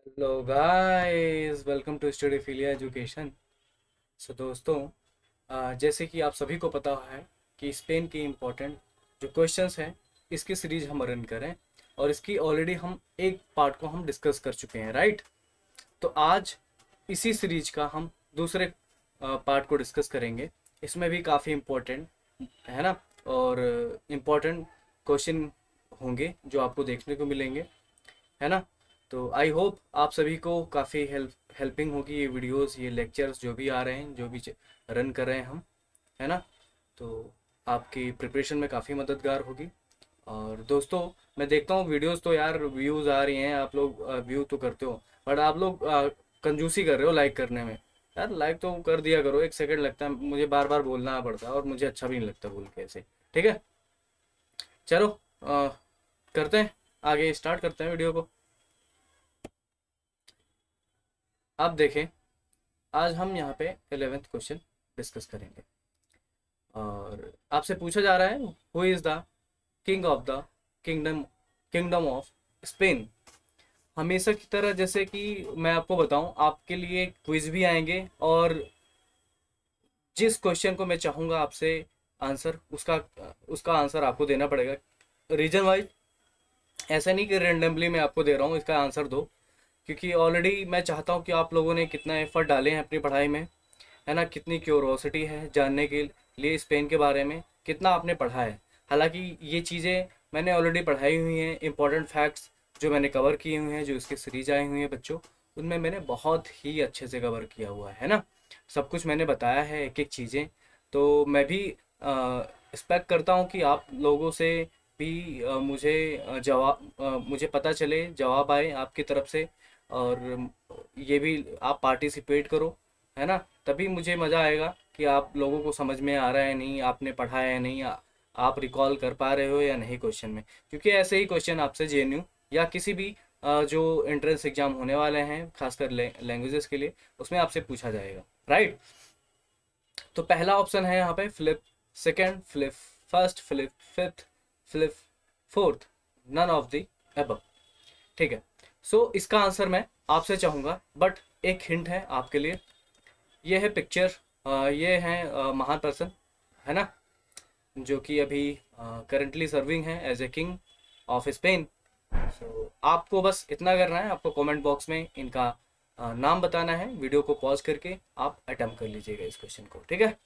Hello guys, welcome to study philia education. So दोस्तों, जैसे कि आप सभी को पता है कि स्पेन के इम्पोर्टेंट जो क्वेश्चंस हैं इसकी सीरीज हम रन करें, और इसकी ऑलरेडी हम एक पार्ट को हम डिस्कस कर चुके हैं, राइट। तो आज इसी सीरीज का हम दूसरे पार्ट को डिस्कस करेंगे। इसमें भी काफ़ी इम्पोर्टेंट है ना, और इम्पोर्टेंट क्वेश्चन होंगे जो आपको देखने को मिलेंगे, है ना। तो आई होप आप सभी को काफ़ी हेल्पिंग होगी ये वीडियोस, ये लेक्चर्स जो भी आ रहे हैं, जो भी रन कर रहे हैं हम, है ना। तो आपकी प्रिपरेशन में काफ़ी मददगार होगी। और दोस्तों, मैं देखता हूँ वीडियोस तो यार व्यूज़ आ रही हैं, आप लोग व्यू तो करते हो, बट आप लोग कंजूसी कर रहे हो लाइक करने में। यार लाइक तो कर दिया करो, 1 सेकंड लगता है, मुझे बार बार बोलना पड़ता है और मुझे अच्छा भी नहीं लगता बोल के ऐसे। ठीक है, चलो करते हैं, आगे स्टार्ट करते हैं वीडियो को। आप देखें, आज हम यहाँ पे 11th क्वेश्चन डिस्कस करेंगे, और आपसे पूछा जा रहा है who is the king of the kingdom kingdom of Spain. हमेशा की तरह, जैसे कि मैं आपको बताऊं, आपके लिए क्विज भी आएंगे, और जिस क्वेश्चन को मैं चाहूंगा आपसे आंसर, उसका उसका आंसर आपको देना पड़ेगा रीजन वाइज। ऐसा नहीं कि रेंडमली मैं आपको दे रहा हूँ इसका आंसर दो, क्योंकि ऑलरेडी मैं चाहता हूँ कि आप लोगों ने कितना एफर्ट डाले हैं अपनी पढ़ाई में, है ना। कितनी क्यूरोसिटी है जानने के लिए स्पेन के बारे में, कितना आपने पढ़ा है। हालांकि ये चीज़ें मैंने ऑलरेडी पढ़ाई हुई हैं, इंपॉर्टेंट फैक्ट्स जो मैंने कवर किए हुए हैं, जो इसकी सीरीज आई हुई हैं बच्चों, उनमें मैंने बहुत ही अच्छे से कवर किया हुआ है ना। सब कुछ मैंने बताया है, एक एक चीज़ें। तो मैं भी एक्सपेक्ट करता हूँ कि आप लोगों से भी मुझे पता चले, जवाब आए आपकी तरफ से, और ये भी आप पार्टिसिपेट करो, है ना। तभी मुझे मज़ा आएगा कि आप लोगों को समझ में आ रहा है नहीं, आपने पढ़ा है नहीं, आप रिकॉल कर पा रहे हो या नहीं क्वेश्चन में। क्योंकि ऐसे ही क्वेश्चन आपसे जेएनयू या किसी भी जो एंट्रेंस एग्जाम होने वाले हैं, खासकर लैंग्वेजेस के लिए, उसमें आपसे पूछा जाएगा, राइट। तो पहला ऑप्शन है यहाँ पे flip second, flip first, flip fifth, flip fourth, none of the above. ठीक है। सो इसका आंसर मैं आपसे चाहूँगा, बट एक हिंट है आपके लिए। ये है पिक्चर, ये है महान पर्सन, है ना, जो कि अभी करंटली सर्विंग है as a king of Spain. So आपको बस इतना करना है, आपको कमेंट बॉक्स में इनका नाम बताना है। वीडियो को पॉज करके आप अटेम्प्ट कर लीजिएगा इस क्वेश्चन को, ठीक है।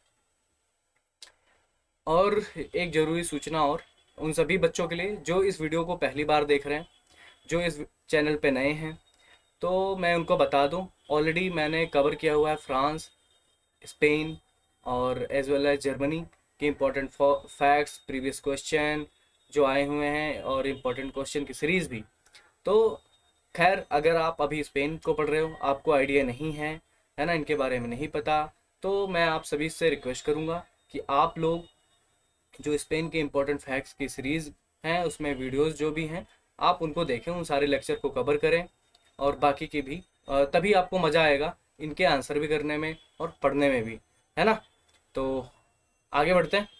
और एक ज़रूरी सूचना, और उन सभी बच्चों के लिए जो इस वीडियो को पहली बार देख रहे हैं, जो इस चैनल पे नए हैं, तो मैं उनको बता दूं, ऑलरेडी मैंने कवर किया हुआ है फ्रांस, स्पेन और एज वेल एज जर्मनी के इम्पोर्टेंट फैक्ट्स, प्रीवियस क्वेश्चन जो आए हुए हैं, और इम्पोर्टेंट क्वेश्चन की सीरीज़ भी। तो खैर, अगर आप अभी स्पेन को पढ़ रहे हो, आपको आइडिया नहीं है ना, इनके बारे में नहीं पता, तो मैं आप सभी से रिक्वेस्ट करूँगा कि आप लोग जो स्पेन के इम्पोर्टेंट फैक्ट्स की सीरीज़ हैं, उसमें वीडियोस जो भी हैं, आप उनको देखें, उन सारे लेक्चर को कवर करें, और बाकी की भी। तभी आपको मज़ा आएगा इनके आंसर भी करने में और पढ़ने में भी, है ना। तो आगे बढ़ते हैं।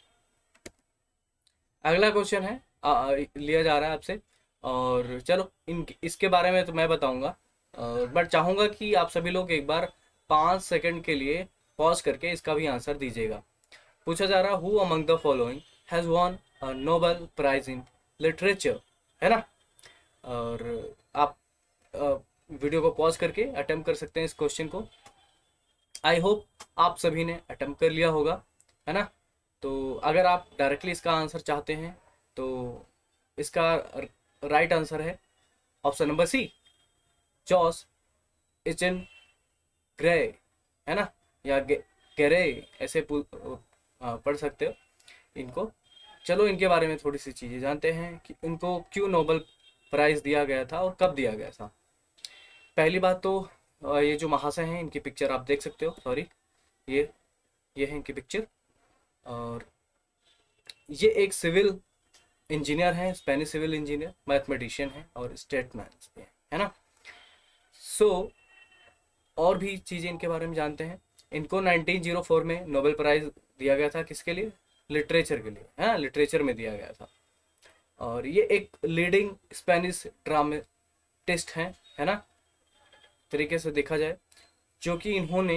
अगला क्वेश्चन है, लिया जा रहा है आपसे, और चलो इसके बारे में तो मैं बताऊंगा, बट चाहूँगा कि आप सभी लोग एक बार 5 सेकंड के लिए पॉज करके इसका भी आंसर दीजिएगा। पूछा जा रहा, who among the following has won a Nobel prize in literature, है ना। और आप वीडियो को पॉज करके अटेम्प्ट कर सकते हैं इस क्वेश्चन को। आई होप आप सभी ने अटेम्प्ट कर लिया होगा, है ना। तो अगर आप डायरेक्टली इसका आंसर चाहते हैं, तो इसका राइट आंसर है option number C, Jose Echegaray, है ना, या गेरे, ऐसे पढ़ सकते हो इनको। चलो इनके बारे में थोड़ी सी चीज़ें जानते हैं कि इनको क्यों नोबेल प्राइज़ दिया गया था और कब दिया गया था। पहली बात तो ये जो महाशय हैं, इनकी पिक्चर आप देख सकते हो, सॉरी, ये ये है इनकी पिक्चर। और ये एक सिविल इंजीनियर हैं, स्पेनिश सिविल इंजीनियर, मैथमेटिशियन हैं और स्टेटमैन भी हैं, है ना। सो और भी चीज़ें इनके बारे में जानते हैं। इनको 1904 में नोबेल प्राइज़ दिया गया था, किसके लिए? लिटरेचर के लिए, है ना, लिटरेचर में दिया गया था। और ये एक लीडिंग स्पेनिश ड्रामेटिस्ट हैं, है ना। तरीके से देखा जाए, जो कि इन्होंने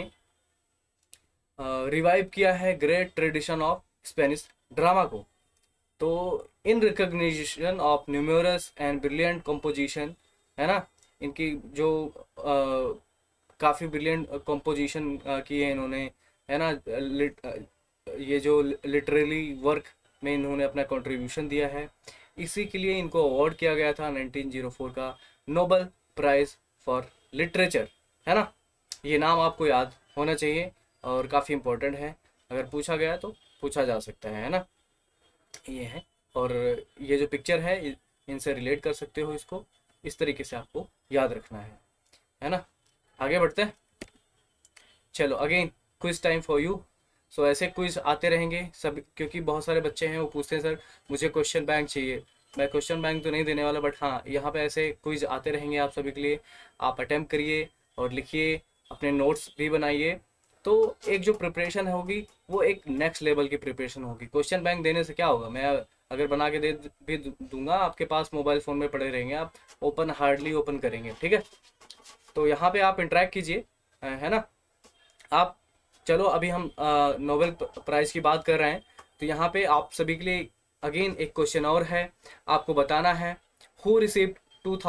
रिवाइव किया है great tradition of Spanish drama को। तो in recognition of numerous and brilliant composition, है ना, इनकी जो काफ़ी ब्रिलियंट कंपोजिशन की है इन्होंने, है ना, ये जो लिटरेरी वर्क में इन्होंने अपना कंट्रीब्यूशन दिया है, इसी के लिए इनको अवार्ड किया गया था 1904 का नोबेल प्राइज़ फॉर लिटरेचर, है ना। ये नाम आपको याद होना चाहिए और काफ़ी इम्पोर्टेंट है, अगर पूछा गया तो पूछा जा सकता है ना। ये है, और ये जो पिक्चर है इनसे रिलेट कर सकते हो, इसको इस तरीके से आपको याद रखना है ना। आगे बढ़ते हैं, चलो again quiz time for you. So ऐसे क्विज आते रहेंगे सब, क्योंकि बहुत सारे बच्चे हैं वो पूछते हैं सर मुझे क्वेश्चन बैंक चाहिए। मैं क्वेश्चन बैंक तो नहीं देने वाला, बट हाँ यहाँ पे ऐसे क्विज आते रहेंगे आप सभी के लिए। आप अटेम्प्ट करिए और लिखिए, अपने नोट्स भी बनाइए, तो एक जो प्रिपरेशन होगी वो एक नेक्स्ट लेवल की प्रिपरेशन होगी। क्वेश्चन बैंक देने से क्या होगा, मैं अगर बना के दे भी दूंगा, आपके पास मोबाइल फ़ोन में पड़े रहेंगे, आप ओपन हार्डली ओपन करेंगे, ठीक है। तो यहाँ पे आप इंटरेक्ट कीजिए, है ना। आप चलो अभी हम नोबेल प्राइज़ की बात कर रहे हैं, तो यहाँ पे आप सभी के लिए अगेन एक क्वेश्चन और है, आपको बताना है who received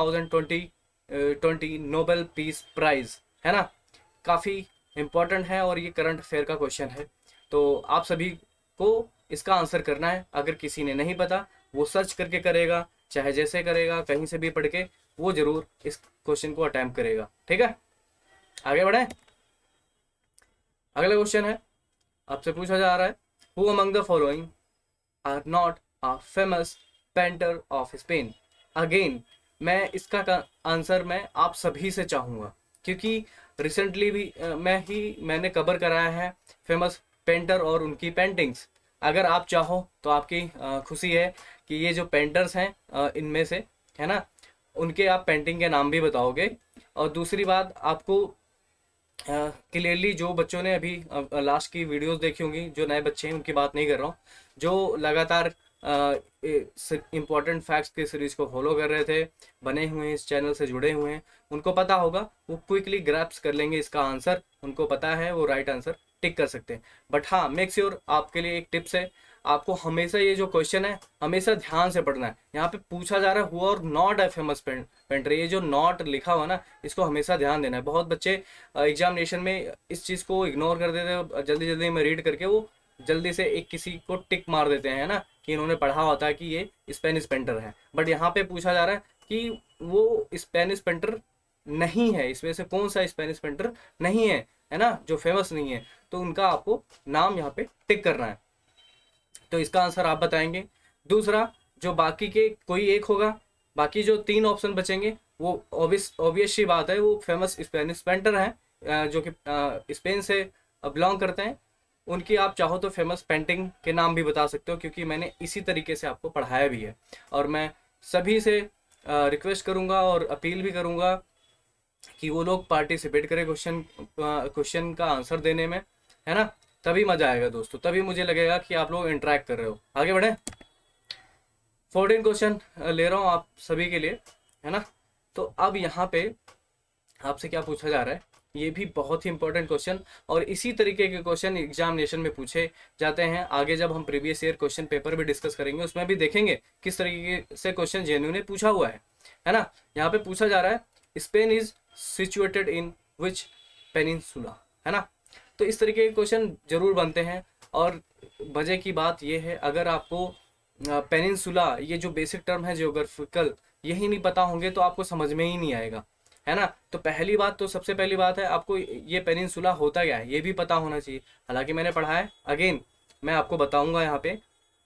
2020 Nobel peace prize, है ना। काफ़ी इम्पॉर्टेंट है और ये करंट अफेयर का क्वेश्चन है, तो आप सभी को इसका आंसर करना है। अगर किसी ने नहीं पता वो सर्च करके करेगा, चाहे जैसे करेगा, कहीं से भी पढ़ के वो जरूर इस क्वेश्चन को अटेम्प्ट करेगा, ठीक है। आगे बढ़े, अगला क्वेश्चन है, आपसे पूछा जा रहा है who among the following are not a famous painter of Spain. Again मैं इसका आंसर मैं आप सभी से चाहूँगा, क्योंकि रिसेंटली भी मैंने कवर कराया है फेमस पेंटर और उनकी पेंटिंग्स। अगर आप चाहो तो आपकी खुशी है कि ये जो पेंटर्स हैं इनमें से, है ना, उनके आप पेंटिंग के नाम भी बताओगे। और दूसरी बात, आपको क्लियरली जो बच्चों ने अभी लास्ट की वीडियोस देखी होंगी, जो नए बच्चे हैं उनकी बात नहीं कर रहा हूँ, जो लगातार इम्पॉर्टेंट फैक्ट्स की सीरीज को फॉलो कर रहे थे, बने हुए हैं इस चैनल से जुड़े हुए हैं, उनको पता होगा, वो क्विकली ग्रैप्स कर लेंगे इसका आंसर, उनको पता है, वो राइट आंसर टिक कर सकते हैं। बट हाँ, मेक श्योर, आपके लिए एक टिप्स है, आपको हमेशा ये जो क्वेश्चन है हमेशा ध्यान से पढ़ना है। यहाँ पे पूछा जा रहा है हु और नॉट अ फेमस पेंटर, ये जो नॉट लिखा हुआ ना, इसको हमेशा ध्यान देना है। बहुत बच्चे एग्जामिनेशन में इस चीज़ को इग्नोर कर देते हैं, जल्दी जल्दी में रीड करके वो जल्दी से एक किसी को टिक मार देते हैं, है ना, कि इन्होंने पढ़ा होता है कि ये स्पेनिश पेंटर है। बट यहाँ पे पूछा जा रहा है कि वो स्पेनिश पेंटर नहीं है, इसमें से कौन सा स्पेनिश पेंटर नहीं है ना, जो फेमस नहीं है, तो उनका आपको नाम यहाँ पे टिक करना है। तो इसका आंसर आप बताएंगे। दूसरा, जो बाकी के कोई एक होगा, बाकी जो 3 ऑप्शन बचेंगे वो ऑब्वियस सी बात है, वो फेमस स्पेनिश पेंटर हैं जो कि स्पेन से बिलोंग करते हैं। उनकी आप चाहो तो फेमस पेंटिंग के नाम भी बता सकते हो, क्योंकि मैंने इसी तरीके से आपको पढ़ाया भी है। और मैं सभी से रिक्वेस्ट करूँगा और अपील भी करूँगा कि वो लोग पार्टिसिपेट करें क्वेश्चन का आंसर देने में, है ना, तभी मजा आएगा दोस्तों, तभी मुझे लगेगा कि आप लोग इंटरेक्ट कर रहे हो। आगे बढ़े, 14 क्वेश्चन ले रहा हूँ आप सभी के लिए, है ना। तो अब यहाँ पे आपसे क्या पूछा जा रहा है, ये भी बहुत ही इंपॉर्टेंट क्वेश्चन, और इसी तरीके के क्वेश्चन एग्जामिनेशन में पूछे जाते हैं। आगे जब हम प्रीवियस ईयर क्वेश्चन पेपर भी डिस्कस करेंगे, उसमें भी देखेंगे किस तरीके से क्वेश्चन जेन्युइन ने पूछा हुआ है ना। यहाँ पे पूछा जा रहा है Spain is situated in which peninsula, है ना। तो इस तरीके के क्वेश्चन जरूर बनते हैं। और वजह की बात यह है, अगर आपको पेनिनसुला, ये जो बेसिक टर्म है जियोग्राफिकल, यही नहीं पता होंगे तो आपको समझ में ही नहीं आएगा, है ना। तो पहली बात, तो सबसे पहली बात है, आपको ये पेनिनसुला होता क्या है ये भी पता होना चाहिए। हालांकि मैंने पढ़ा है, अगेन मैं आपको बताऊंगा यहाँ पे,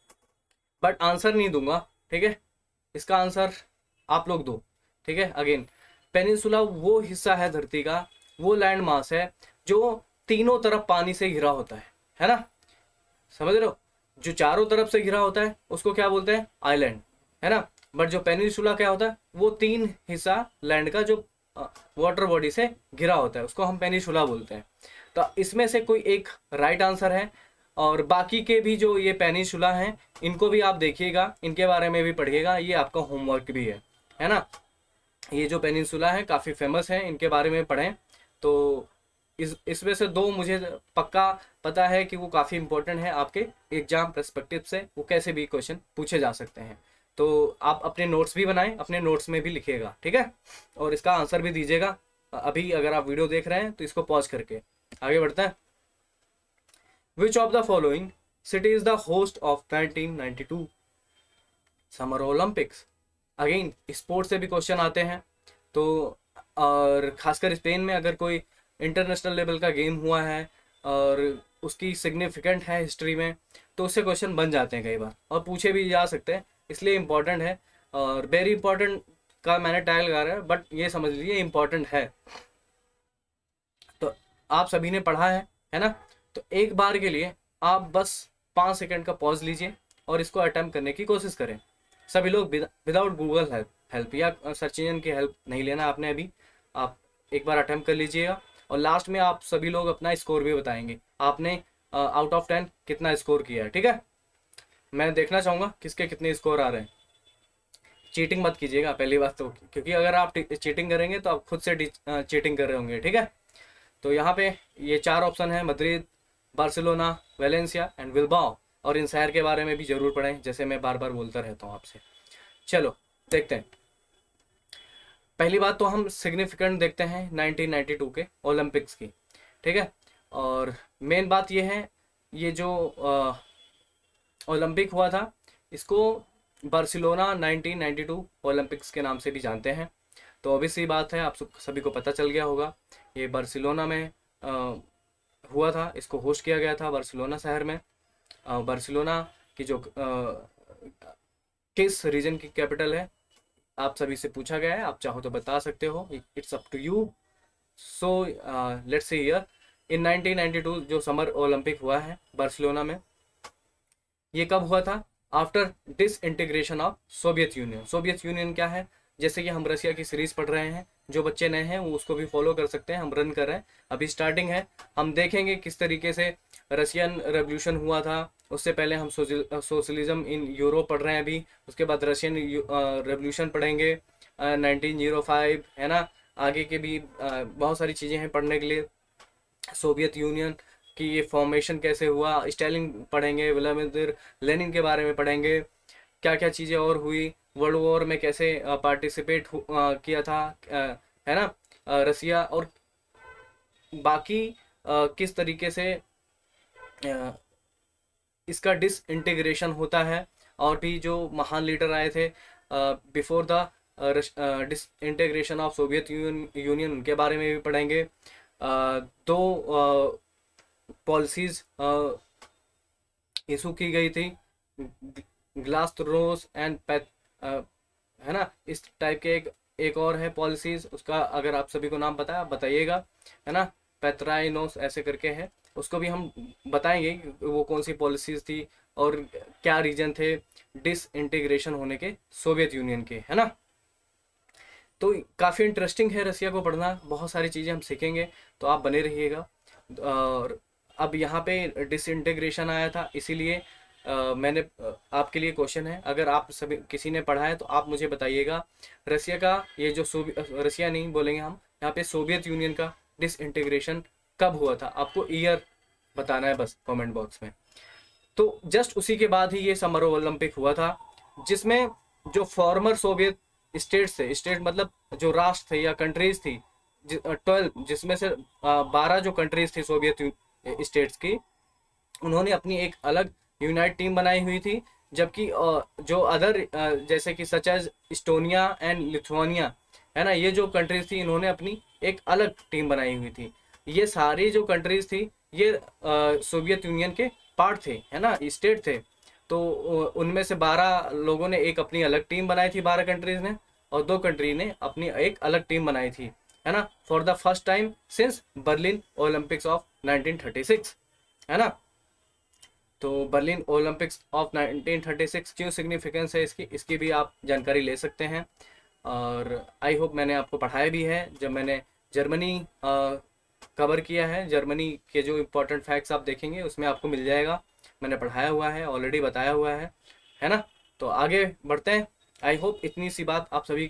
बट आंसर नहीं दूंगा, ठीक है। इसका आंसर आप लोग दो, ठीक है। अगेन पेनिनसुला वो हिस्सा है धरती का, वो लैंड मास है जो तीनों तरफ पानी से घिरा होता है ना, समझ रहे हो। जो चारों तरफ से घिरा होता है उसको क्या बोलते हैं, आइलैंड, है ना। बट जो पेनिनसुला क्या होता है, वो 3 हिस्सा लैंड का जो वाटर बॉडी से घिरा होता है, उसको हम पेनिनसुला बोलते हैं। तो इसमें से कोई एक राइट आंसर है, और बाकी के भी जो ये पेनिनसुला हैं इनको भी आप देखिएगा, इनके बारे में भी पढ़िएगा, ये आपका होमवर्क भी है ना। ये जो पेनिनसुला है काफ़ी फेमस है, इनके बारे में पढ़ें। तो इसमें से दो मुझे पक्का पता है कि वो काफ़ी इंपॉर्टेंट है आपके एग्जाम पर्सपेक्टिव से, वो कैसे भी क्वेश्चन पूछे जा सकते हैं। तो आप अपने नोट्स भी बनाएं, अपने नोट्स में भी लिखिएगा, ठीक है, और इसका आंसर भी दीजिएगा। अभी अगर आप वीडियो देख रहे हैं तो इसको पॉज करके आगे बढ़ते हैं। Which of the following city is the host of 1992 summer Olympics. Again sports से भी क्वेश्चन आते हैं, तो और खासकर स्पेन में अगर कोई इंटरनेशनल लेवल का गेम हुआ है और उसकी सिग्निफिकेंट है हिस्ट्री में, तो उससे क्वेश्चन बन जाते हैं कई बार और पूछे भी जा सकते हैं, इसलिए इम्पोर्टेंट है। और वेरी इंपॉर्टेंट का मैंने टैग लगा रहा है, बट ये समझ लीजिए इम्पोर्टेंट है। तो आप सभी ने पढ़ा है ना। तो एक बार के लिए आप बस 5 सेकंड का पॉज लीजिए और इसको अटेम्प्ट करने की कोशिश करें। सभी लोग विदाउट गूगल हेल्प या सर्च इंजन की हेल्प नहीं लेना आपने अभी। आप एक बार अटेम्प्ट कर लीजिएगा और लास्ट में आप सभी लोग अपना स्कोर भी बताएंगे, आपने आउट ऑफ 10 कितना स्कोर किया है, ठीक है। मैं देखना चाहूँगा किसके कितने स्कोर आ रहे हैं। चीटिंग मत कीजिएगा पहली बात तो, क्योंकि अगर आप चीटिंग करेंगे तो आप खुद से चीटिंग कर रहे होंगे, ठीक है। तो यहाँ पे ये 4 ऑप्शन है, Madrid, Barcelona, Valencia and Bilbao. और इन शहर के बारे में भी जरूर पढ़ें, जैसे मैं बार बार बोलता रहता हूँ आपसे। चलो देखते हैं। पहली बात तो हम सिग्निफिकेंट देखते हैं 1992 के ओलंपिक्स की, ठीक है। और मेन बात ये है, ये जो ओलंपिक हुआ था इसको बार्सिलोना 1992 ओलंपिक्स के नाम से भी जानते हैं। तो ऑब्वियसली बात है, आप सभी को पता चल गया होगा, ये बार्सिलोना में हुआ था, इसको होस्ट किया गया था बार्सिलोना शहर में। बार्सिलोना की जो किस रीजन की कैपिटल है आप सभी से पूछा गया है, आप चाहो तो बता सकते हो, it's up to you. So let's see here, in 1992 जो समर ओलंपिक हुआ है बार्सिलोना में, ये कब हुआ था? After disintegration of Soviet Union. Soviet Union क्या है? जैसे कि हम रशिया की सीरीज पढ़ रहे हैं, जो बच्चे नए हैं वो उसको भी फॉलो कर सकते हैं, हम रन कर रहे हैं, अभी स्टार्टिंग है। हम देखेंगे किस तरीके से रशियन रेवोल्यूशन हुआ था, उससे पहले हम सोशलिज्म इन यूरोप पढ़ रहे हैं अभी, उसके बाद रशियन रेवोल्यूशन पढ़ेंगे 1905, है ना। आगे के भी बहुत सारी चीज़ें हैं पढ़ने के लिए, सोवियत यूनियन कि ये फॉर्मेशन कैसे हुआ, स्टालिन पढ़ेंगे, व्लादिमीर लेनिन के बारे में पढ़ेंगे, क्या क्या चीज़ें और हुई, वर्ल्ड वॉर में कैसे पार्टिसिपेट किया था, है ना, रसिया, और बाकी किस तरीके से इसका डिसइंटीग्रेशन होता है, और भी जो महान लीडर आए थे before the disintegration of Soviet Union, उनके बारे में भी पढ़ेंगे। दो पॉलिसीज इशू की गई थी, ग्लासरोस एंड है ना, इस टाइप के एक और है पॉलिसीज, उसका अगर आप सभी को नाम पता है बताइएगा, है ना, पेत्राइनोस ऐसे करके है, उसको भी हम बताएंगे वो कौन सी पॉलिसीज थी और क्या रीजन थे डिसइंटीग्रेशन होने के सोवियत यूनियन के, है ना। तो काफ़ी इंटरेस्टिंग है रसिया को पढ़ना, बहुत सारी चीज़ें हम सीखेंगे, तो आप बने रहिएगा। और अब यहाँ पे डिसइंटीग्रेशन आया था, इसीलिए मैंने आपके लिए क्वेश्चन है, अगर आप सभी किसी ने पढ़ा है तो आप मुझे बताइएगा, रसिया का ये जो रसिया नहीं बोलेंगे हम, यहाँ पे सोवियत यूनियन का डिसइंटीग्रेशन कब हुआ था, आपको ईयर बताना है बस कमेंट बॉक्स में। तो जस्ट उसी के बाद ही ये समर ओलंपिक हुआ था, जिसमें जो फॉर्मर सोवियत स्टेट्स थे, स्टेट मतलब जो राष्ट्र थे या कंट्रीज थी, 12, जिसमें से 12 जो कंट्रीज थी सोवियत स्टेट्स की, उन्होंने अपनी एक अलग यूनाइट टीम बनाई हुई थी, जबकि जो अदर जैसे कि such as Estonia and Lithuania, है ना, ये जो कंट्रीज थी इन्होंने अपनी एक अलग टीम बनाई हुई थी। ये सारी जो कंट्रीज थी ये सोवियत यूनियन के पार्ट थे, है ना, स्टेट थे। तो उनमें से 12 लोगों ने एक अपनी अलग टीम बनाई थी, 12 कंट्रीज ने, और 2 कंट्री ने अपनी एक अलग टीम बनाई थी, है ना, for the first time since Berlin Olympics of 1936, है ना। तो बर्लिन ओलंपिक्स ऑफ 1936 क्यों सिग्निफिकेंस है इसकी भी आप जानकारी ले सकते हैं। और आई होप मैंने आपको पढ़ाया भी है, जब मैंने जर्मनी कवर किया है, जर्मनी के जो इम्पोर्टेंट फैक्ट्स आप देखेंगे उसमें आपको मिल जाएगा, मैंने पढ़ाया हुआ है, ऑलरेडी बताया हुआ है ना। तो आगे बढ़ते हैं। आई होप इतनी सी बात आप सभी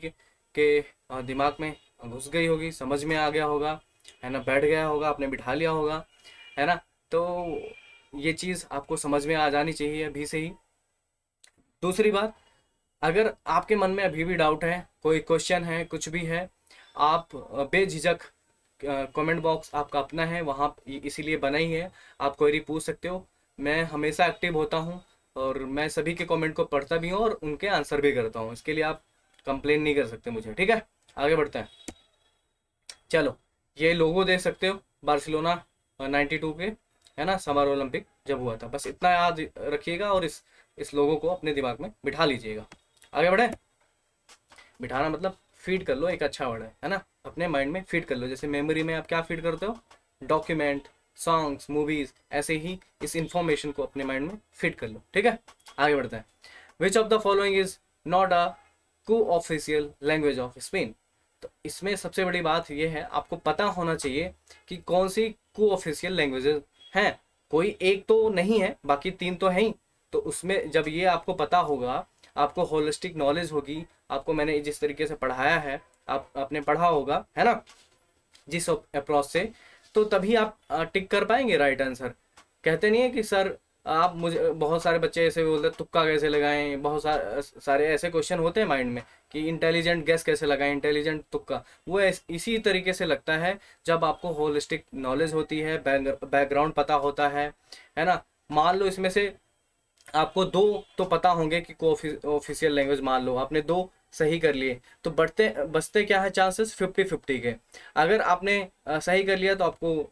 आपके दिमाग में घुस गई होगी, समझ में आ गया होगा, है ना, बैठ गया होगा, आपने बिठा लिया होगा, है ना। तो ये चीज़ आपको समझ में आ जानी चाहिए अभी से ही। दूसरी बात, अगर आपके मन में अभी भी डाउट है, कोई क्वेश्चन है, कुछ भी है, आप बेझिझक, कमेंट बॉक्स आपका अपना है, वहाँ इसीलिए बना ही है, आप क्वेरी पूछ सकते हो। मैं हमेशा एक्टिव होता हूँ और मैं सभी के कमेंट को पढ़ता भी हूँ और उनके आंसर भी करता हूँ, इसके लिए आप कंप्लेन नहीं कर सकते मुझे, ठीक है। आगे बढ़ते हैं। चलो, ये लोगो देख सकते हो बार्सिलोना 92 के, है ना, समर ओलंपिक जब हुआ था, बस इतना याद रखिएगा और इस लोगो को अपने दिमाग में बिठा लीजिएगा। आगे बढ़े। बिठाना मतलब फीड कर लो, एक अच्छा वर्ड है ना, अपने माइंड में फीड कर लो। जैसे मेमोरी में आप क्या फीड करते हो, डॉक्यूमेंट, सॉन्ग्स, मूवीज, ऐसे ही इस इंफॉर्मेशन को अपने माइंड में फीड कर लो, ठीक है। आगे बढ़ते हैं। Which of the following is not a co official language of Spain. तो इसमें सबसे बड़ी बात यह है, आपको पता होना चाहिए कि कौन सी को ऑफिशियल लैंग्वेजेस हैं। कोई एक तो नहीं है, बाकी तीन तो हैं ही। तो उसमें जब ये आपको पता होगा, आपको होलिस्टिक नॉलेज होगी, आपको मैंने जिस तरीके से पढ़ाया है, आपने पढ़ा होगा, है ना, जिस अप्रोच से, तो तभी आप टिक कर पाएंगे राइट आंसर। कहते नहीं है कि सर आप मुझे, बहुत सारे बच्चे ऐसे बोलते हैं तुक्का कैसे लगाएं, बहुत सारे ऐसे क्वेश्चन होते हैं माइंड में कि इंटेलिजेंट गैस कैसे लगाएं, इंटेलिजेंट तुक्का। वो इसी तरीके से लगता है जब आपको होलिस्टिक नॉलेज होती है, बैकग्राउंड पता होता है ना। मान लो इसमें से आपको दो तो पता होंगे कि को ऑफिशियल लैंग्वेज, मान लो आपने दो सही कर लिए, तो बचते क्या है चांसेस, 50-50 के। अगर आपने सही कर लिया तो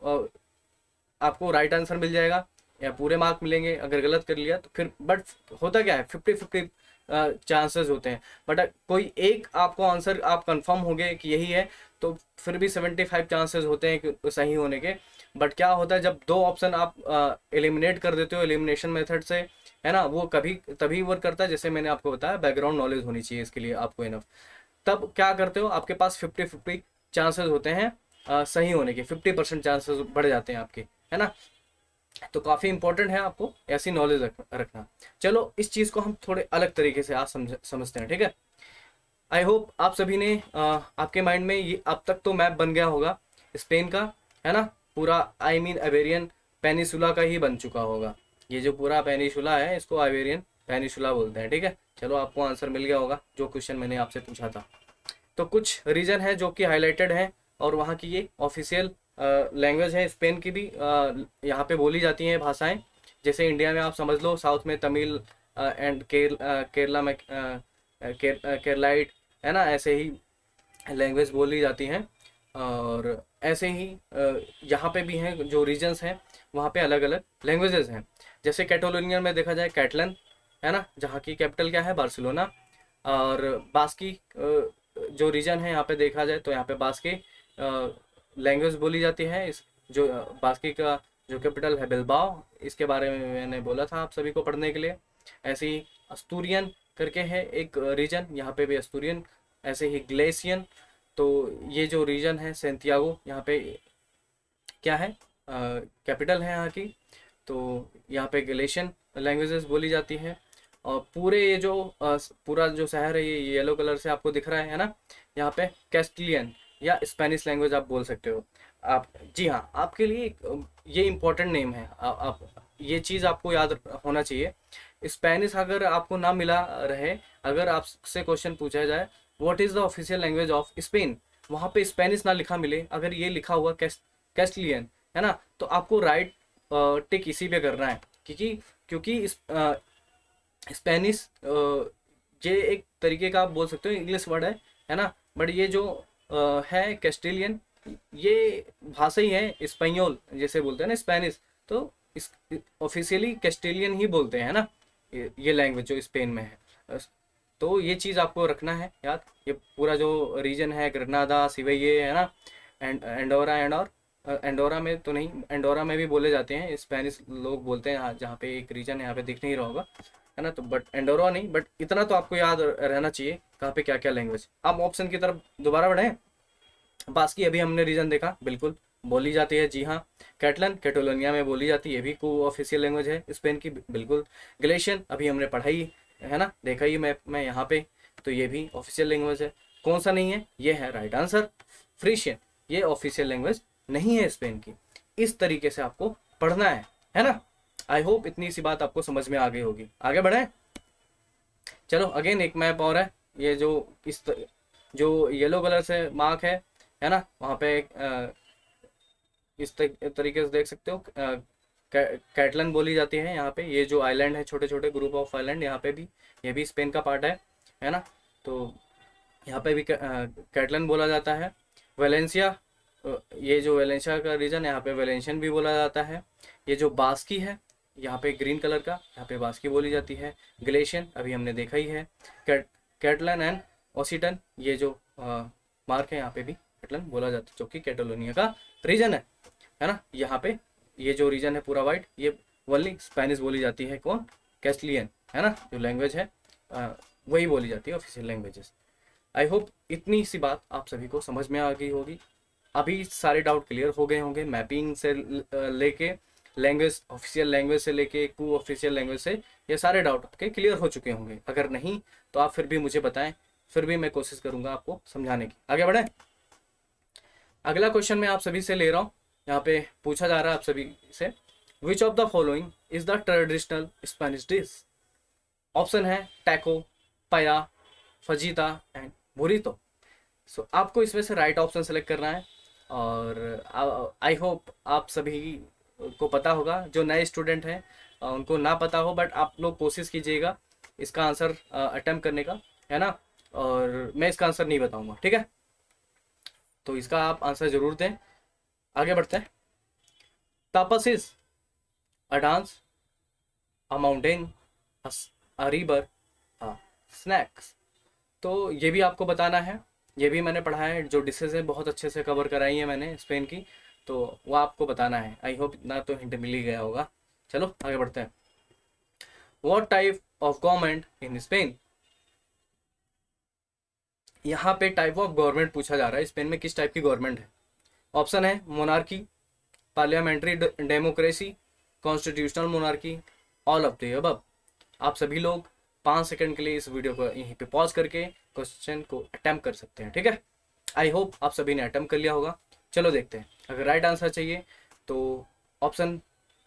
आपको राइट आंसर मिल जाएगा या पूरे मार्क मिलेंगे। अगर गलत कर लिया तो फिर, बट होता क्या है, 50-50 चांसेस होते हैं। बट कोई एक आपको आंसर आप कंफर्म हो गए कि यही है, तो फिर भी 75 चांसेस होते हैं कि सही होने के। बट क्या होता है, जब दो ऑप्शन आप एलिमिनेट कर देते हो एलिमिनेशन मेथड से, है ना, वो कभी तभी वर्क करता है, जैसे मैंने आपको बताया बैकग्राउंड नॉलेज होनी चाहिए इसके लिए आपको इनफ। तब क्या करते हो, आपके पास 50-50 चांसेस होते हैं सही होने के, 50% चांसेस बढ़ जाते हैं आपके, है ना। तो काफ़ी इंपॉर्टेंट है आपको ऐसी नॉलेज रखना। चलो, इस चीज़ को हम थोड़े अलग तरीके से आज समझते हैं, ठीक है। आई होप आप सभी ने आपके माइंड में ये अब तक तो मैप बन गया होगा स्पेन का, है ना, पूरा, आई मीन अबेरियन पेनिसुला का ही बन चुका होगा। ये जो पूरा पेनिसुला है इसको आइबेरियन पेनिसुला बोलते हैं, ठीक है। चलो, आपको आंसर मिल गया होगा जो क्वेश्चन मैंने आपसे पूछा था। तो कुछ रीजन है जो कि हाईलाइटेड है और वहाँ की ये ऑफिशियल लैंग्वेज है। स्पेन की भी यहाँ पे बोली जाती हैं भाषाएं, जैसे इंडिया में आप समझ लो, साउथ में तमिल एंड केरला में केरलाइट, है ना, ऐसे ही लैंग्वेज बोली जाती हैं। और ऐसे ही यहाँ पे भी हैं जो रीजन्स हैं, वहाँ पे अलग अलग लैंग्वेजेस हैं। जैसे कैटलोनिया में देखा जाए कैटलन, है ना, जहाँ की कैपिटल क्या है, बार्सिलोना। और बास्की जो रीजन है यहाँ पे देखा जाए तो यहाँ पे बास्की लैंग्वेज बोली जाती है। इस जो बास्की का जो कैपिटल है बिलबाओ, इसके बारे में मैंने बोला था आप सभी को पढ़ने के लिए। ऐसे ही अस्तूरियन करके है एक रीजन, यहाँ पे भी अस्तूरियन। ऐसे ही ग्लेशियन, तो ये जो रीजन है सेंटियागो, यहाँ पे क्या है, कैपिटल है यहाँ की, तो यहाँ पे गलेशियन लैंग्वेजेस बोली जाती है। और पूरे ये जो पूरा जो शहर है, ये येलो कलर से आपको दिख रहा है ना, यहाँ पे कैस्टिलियन या स्पेनिश लैंग्वेज आप बोल सकते हो आप। जी हाँ, आपके लिए ये इम्पोर्टेंट नेम है, आप ये चीज़ आपको याद होना चाहिए। स्पेनिश अगर आपको ना मिला रहे, अगर आपसे क्वेश्चन पूछा जाए what is the official language of Spain, वहाँ पे स्पेनिश ना लिखा मिले, अगर ये लिखा हुआ कैस्टिलियन, है ना, तो आपको राइट टिक इसी पे करना है, क्योंकि स्पेनिश ये एक तरीके का आप बोल सकते हो इंग्लिश वर्ड है ना। बट ये जो है कैस्टिलियन, ये भाषा ही है स्पेनियोल जैसे बोलते हैं ना स्पेनिश, तो इस ऑफिशियली कैस्टिलियन ही बोलते हैं ना, ये लैंग्वेज जो स्पेन में है। तो ये चीज़ आपको रखना है याद। ये पूरा जो रीजन है ग्रेनाडा, सिवेये, है ना, एंडोरा एंडोरा में तो नहीं, एंडोरा में भी बोले जाते हैं, स्पेनिश लोग बोलते हैं, जहाँ पे एक रीजन यहाँ पे दिख नहीं रहा होगा, है ना। तो बट एंडोरा नहीं, बट इतना तो आपको याद रहना चाहिए कहाँ पे क्या क्या लैंग्वेज। अब ऑप्शन की तरफ दोबारा बढ़ें। बास्की अभी हमने रीजन देखा, बिल्कुल बोली जाती है, जी हाँ। कैटलन कैटलोनिया में बोली जाती है, ये भी को ऑफिशियल लैंग्वेज है स्पेन की, बिल्कुल। गलेशियन अभी हमने पढ़ाई है ना, देखा ही मैप में यहाँ पे, तो ये भी ऑफिशियल लैंग्वेज है। कौन सा नहीं है? ये है राइट आंसर, फ्रीशियन। ये ऑफिशियल लैंग्वेज नहीं है स्पेन की। इस तरीके से आपको पढ़ना है ना। आई होप इतनी सी बात आपको समझ में आ गई होगी। आगे बढ़े, चलो अगेन एक मैप और है। ये जो जो येलो कलर से मार्क है ना, वहाँ पे इस तरीके से देख सकते हो कैटलन बोली जाती है यहाँ पे। ये जो आइलैंड है, छोटे छोटे ग्रुप ऑफ आइलैंड, यहाँ पे भी, ये भी स्पेन का पार्ट है ना। तो यहाँ पे भी कैटलन बोला जाता है। वेलेंसिया, ये जो वेलेंसिया का रीजन है, यहाँ पे वेलेंशियन भी बोला जाता है। ये जो बास्की है यहाँ पे ग्रीन कलर का, यहाँ पे बास्की बोली जाती है। गलेशियन अभी हमने देखा ही है। कैटलन एंड ओसिटन, ये जो मार्क है यहाँ पे भी कैटलन बोला जाता है, जो कि कैटलोनिया का रीजन है ना। यहाँ पे ये जो रीजन है पूरा वाइट, ये ओनली स्पेनिश बोली जाती है। कौन? कैस्टलियन, है ना, जो लैंग्वेज है वही बोली जाती है ऑफिशियल लैंग्वेजेस। आई होप इतनी सी बात आप सभी को समझ में आ गई होगी। अभी सारे डाउट क्लियर हो गए होंगे, मैपिंग से लेके लैंग्वेज, ऑफिशियल लैंग्वेज से लेके को ऑफिशियल लैंग्वेज से, ये सारे डाउट आपके क्लियर हो चुके होंगे। अगर नहीं तो आप फिर भी मुझे बताएं, फिर भी मैं कोशिश करूंगा आपको समझाने की। आगे बढ़े, अगला क्वेश्चन मैं आप सभी से ले रहा हूँ। यहाँ पे पूछा जा रहा है आप सभी से, which of the following is the traditional Spanish dish? Option है taco, paella, fajita and burrito. So आपको इसमें से राइट ऑप्शन सेलेक्ट करना है। और आई होप आप सभी को पता होगा। जो नए स्टूडेंट हैं उनको ना पता हो, बट आप लोग कोशिश कीजिएगा इसका आंसर अटेम्प्ट करने का, है ना। और मैं इसका आंसर नहीं बताऊंगा, ठीक है। तो इसका आप आंसर जरूर दें। आगे बढ़ते हैं। Tapas is a dance, a mountain, a river, a snacks. तो ये भी आपको बताना है। ये भी मैंने पढ़ा है, जो डिशेज है बहुत अच्छे से कवर कराई है मैंने स्पेन की, तो वो आपको बताना है। आई होप इतना तो हिंट मिल ही गया होगा। चलो आगे बढ़ते हैं। What type of government in Spain? यहाँ पे टाइप ऑफ गवर्नमेंट पूछा जा रहा है, स्पेन में किस टाइप की गवर्नमेंट है। ऑप्शन है monarchy, parliamentary democracy, constitutional monarchy, all of the above. आप सभी लोग 5 सेकंड के लिए इस वीडियो को यहीं पे पॉज करके क्वेश्चन को अटेम्प्ट कर सकते हैं, ठीक है। आई होप आप सभी ने अटेम्प्ट कर लिया होगा। चलो देखते हैं। अगर राइट आंसर चाहिए तो ऑप्शन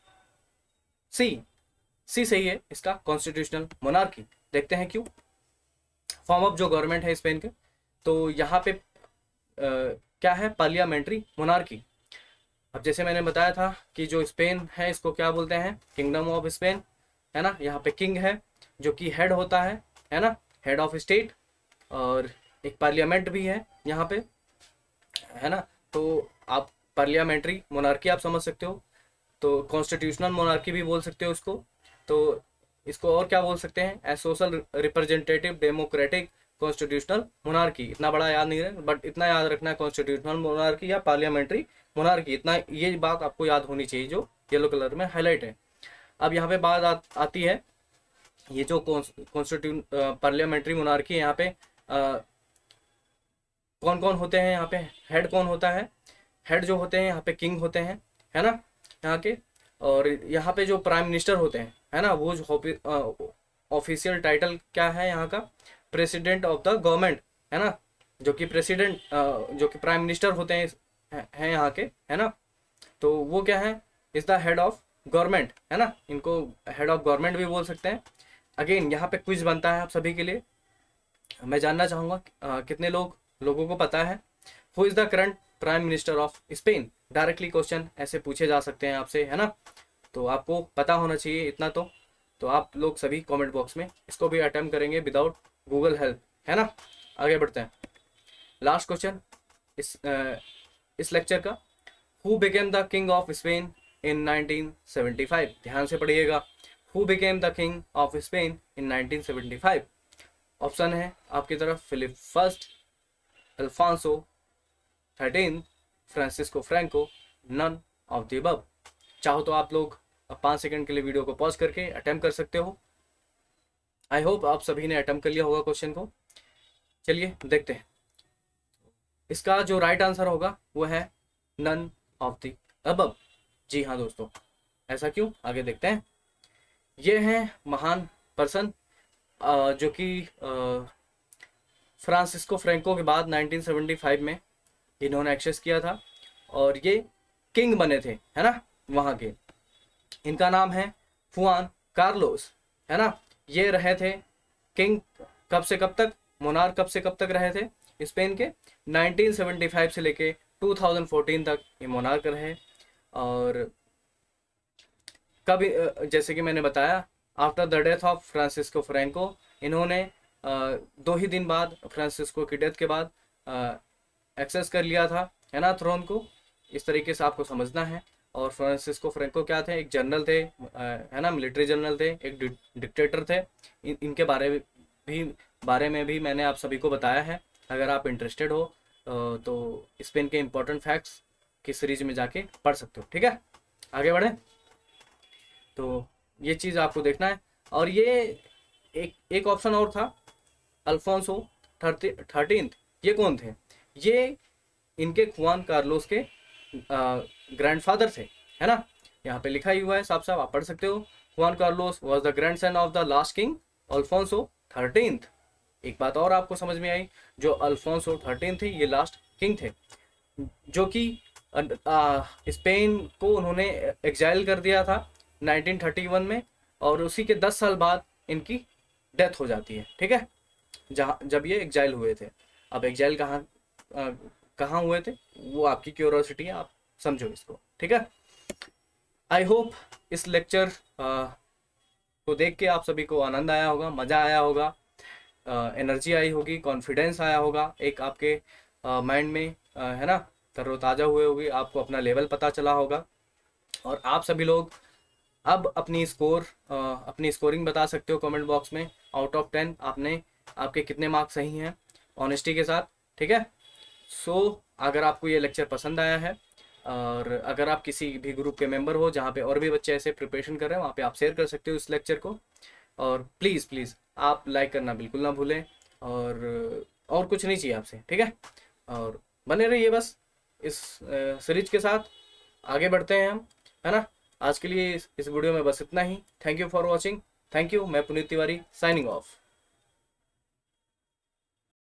सी सही है इसका, कॉन्स्टिट्यूशनल मोनार्की। देखते हैं क्यों। फॉर्म ऑफ जो गवर्नमेंट है स्पेन के, तो यहाँ पे क्या है? Parliamentary monarchy. अब जैसे मैंने बताया था कि जो स्पेन है इसको क्या बोलते हैं? किंगडम ऑफ स्पेन, है ना। यहाँ पे किंग है जो कि हेड होता है ना, हेड ऑफ स्टेट। और एक पार्लियामेंट भी है यहाँ पे, है ना। तो आप पार्लियामेंट्री मोनार्की आप समझ सकते हो, तो कॉन्स्टिट्यूशनल मोनार्की भी बोल सकते हो इसको। तो इसको और क्या बोल सकते हैं? A social representative democratic constitutional monarchy. इतना बड़ा याद नहीं है, बट इतना याद रखना है, कॉन्स्टिट्यूशनल मोनार्की या पार्लियामेंट्री मोनार्की, इतना ये बात आपको याद होनी चाहिए जो येलो कलर में हाईलाइट है। अब यहाँ पे बात आती है, ये जो पार्लियामेंट्री मोनार्की है, यहाँ पे कौन कौन होते हैं? यहाँ पे हेड कौन होता है? हेड जो होते हैं यहाँ पे किंग होते हैं, है ना, यहाँ के। और यहाँ पे जो प्राइम मिनिस्टर होते हैं, है ना, वो जो ऑफिशियल टाइटल क्या है यहाँ का? प्रेसिडेंट ऑफ द गवर्नमेंट, है ना, जो कि प्रेसिडेंट जो कि प्राइम मिनिस्टर होते हैं यहाँ के, है ना। तो वो क्या है? Is the head of government, है ना। इनको हेड ऑफ गवर्नमेंट भी बोल सकते हैं। अगेन यहाँ पे क्विज बनता है आप सभी के लिए। मैं जानना चाहूँगा कितने लोगों को पता है who is the current prime minister of Spain? Directly question ऐसे पूछे जा सकते हैं आपसे, है ना। तो आपको पता होना चाहिए इतना तो आप लोग सभी कमेंट बॉक्स में इसको भी अटेम्प्ट करेंगे विदाउट गूगल हेल्प, है ना। आगे बढ़ते हैं। लास्ट क्वेश्चन इस लेक्चर का, who became the king of Spain in 1975? ध्यान से पढ़िएगा, who became the king of Spain in 1975? Option है आपकी तरफ, Philip first, Alfonso 13, Francisco Franco, none of the above. चाहो तो आप लोग 5 सेकंड के लिए वीडियो को पॉज करके अटेम्प्ट कर सकते हो। आई होप आप सभी ने अटेम्प्ट कर लिया होगा क्वेश्चन को। चलिए देखते हैं। इसका जो राइट आंसर होगा वो है नन ऑफ द अबव। जी हाँ दोस्तों, ऐसा क्यों? आगे देखते हैं। ये हैं महान पर्सन जो कि फ्रांसिस्को फ्रैंको के बाद 1975 में इन्होंने एक्सेस किया था और ये किंग बने थे, है ना, वहाँ के। इनका नाम है हुआन कार्लोस, है ना। ये रहे थे किंग कब से कब तक, मोनार्क कब से कब तक रहे थे स्पेन के, 1975 से लेके 2014 तक ये मोनार्क रहे। और कभी जैसे कि मैंने बताया, after the death of Francisco Franco, इन्होंने 2 ही दिन बाद फ्रांसिस्को की डेथ के बाद एक्सेस कर लिया था, है ना, थ्रोन को। इस तरीके से आपको समझना है। और फ्रांसिस्को फ्रैंको क्या थे, एक जनरल थे, है ना, मिलिट्री जनरल थे, एक डिक्टेटर थे। इनके बारे में भी मैंने आप सभी को बताया है। अगर आप इंटरेस्टेड हो तो स्पेन के इम्पोर्टेंट फैक्ट्स की सीरीज में जाके पढ़ सकते हो, ठीक है। आगे बढ़े तो ये चीज़ आपको देखना है। और ये एक ऑप्शन और था, अल्फोंसो 13। ये कौन थे? ये इनके खुआन कार्लोस के ग्रैंडफादर थे, है ना। यहाँ पे लिखा ही हुआ है साफ साफ, आप पढ़ सकते हो। Juan Carlos was the grandson of the last king Alfonso 13। एक बात और आपको समझ में आई, जो अल्फोंसो 13 थे ये लास्ट किंग थे, जो कि स्पेन को उन्होंने एग्जाइल कर दिया था 1931 में, और उसी के 10 साल बाद इनकी डेथ हो जाती है, ठीक है, जब ये एग्जाइल हुए थे। अब एग्जाइल कहाँ हुए थे वो आपकी क्यूरियोसिटी है, आप समझो इसको, ठीक है। आई होप इस लेक्चर को देख के आप सभी को आनंद आया होगा, मज़ा आया होगा, एनर्जी आई होगी, कॉन्फिडेंस आया होगा, एक आपके माइंड में, है ना, तरोताज़ा हुए होगी, आपको अपना लेवल पता चला होगा। और आप सभी लोग अब अपनी स्कोरिंग बता सकते हो कमेंट बॉक्स में। आउट ऑफ 10 आपके कितने मार्क्स सही हैं ऑनेस्टी के साथ, ठीक है। सो अगर आपको ये लेक्चर पसंद आया है, और अगर आप किसी भी ग्रुप के मेंबर हो जहाँ पे और भी बच्चे ऐसे प्रिपरेशन कर रहे हैं, वहाँ पे आप शेयर कर सकते हो इस लेक्चर को। और प्लीज़ आप लाइक करना बिल्कुल ना भूलें, और कुछ नहीं चाहिए आपसे, ठीक है। और बने रहिए बस इस सीरीज के साथ, आगे बढ़ते हैं हम, है ना। आज के लिए इस वीडियो में बस इतना ही। Thank you for watching. Thank you. मैं पुनीत तिवारी, साइनिंग ऑफ।